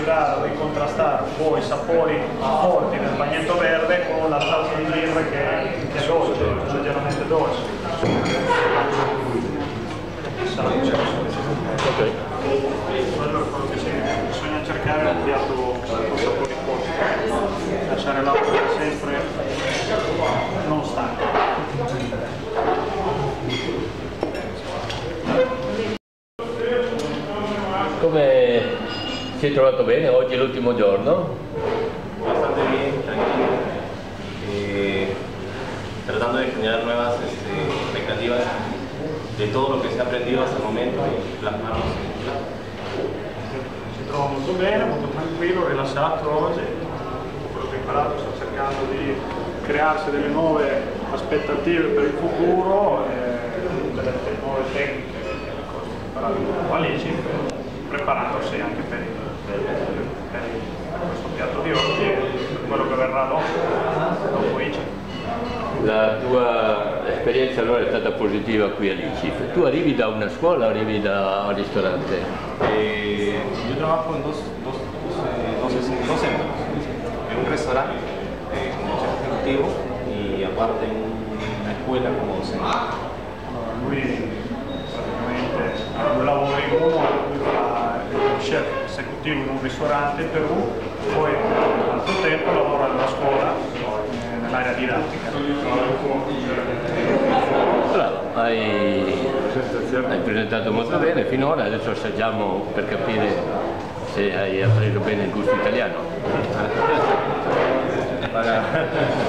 equilibrare, ricontrastare un po' i sapori forti del bagnetto verde con la salsa di birra che è dolce, leggermente dolce. Ok. Quello è quello che bisogna cercare un piatto con sapori forti, lasciare l'acqua sempre non stanca. Come si è trovato bene? Oggi è l'ultimo giorno? Bastante bien, tranquilo, tratando de generar nuevas expectativas de todo lo que se ha aprendido hasta el momento y plasmarlos en un plato. Si trova molto bene, molto tranquillo, rilassato oggi, quello che ho imparato sto cercando di crearsi delle nuove aspettative per il futuro, delle nuove tecniche, cose che ho imparato con Alici, preparandosi anche per questo piatto di oggi e per quello che verrà dopo Ici. La tua esperienza allora è stata positiva qui all'ICIF. Tu arrivi da una scuola o arrivi da un ristorante? Yo trabajo en dos centros, en un restaurante como chef ejecutivo y aparte en una escuela como docente. Allora, lui praticamente due lavori in uno, lui fa il chef esecutivo in un ristorante in Perù, poi al suo tempo lavora nella scuola nell'area didattica. Bravo, hai presentato molto bene finora, adesso assaggiamo per capire se hai appreso bene il gusto italiano.